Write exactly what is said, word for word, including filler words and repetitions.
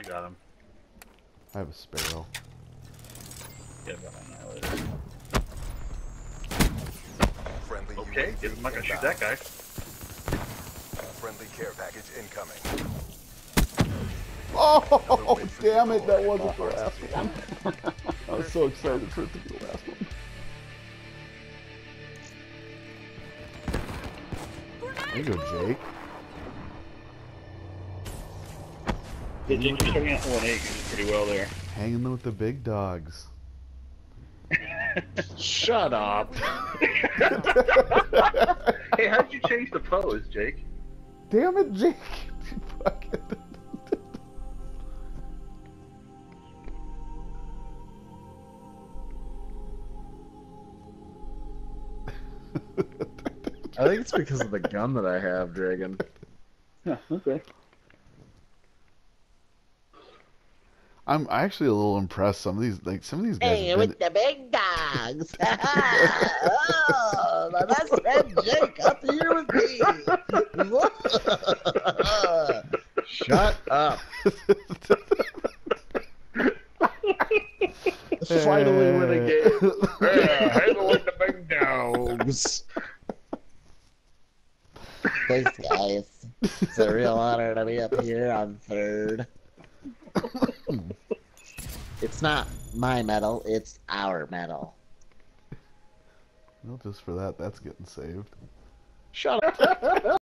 got him. I have a sparrow. Yeah, but I'm not later. Friendly Okay, U A V I'm not gonna shoot inbound. that guy. Friendly care package incoming. Oh, damn it, that wasn't the last one. I was so excited for it to be the last one. There you go, Jake. Yeah, Jake, you're starting at one eight. You're doing pretty well there. Hanging with the big dogs. Shut up. Hey, how did you change the pose, Jake? Damn it, Jake. You fucking... I think it's because of the gun that I have, Dragon. Yeah, okay. I'm actually a little impressed. Some of these, like some of these guys. Hey, have with been... the big dogs. Oh, my best friend Jake up here with me. Shut up. Finally win a game. Yeah, handle with the big dogs. Thanks, guys. It's a real honor to be up here on third. It's not my medal, it's our medal. Well, just for that, that's getting saved. Shut up.